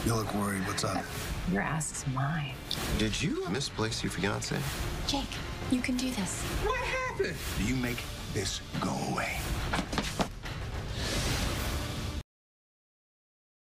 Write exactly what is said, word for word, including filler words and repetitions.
You look worried. What's up? Your ass is mine. Did you misplace your fiance? Jake, you can do this. What happened? Do you make this go away?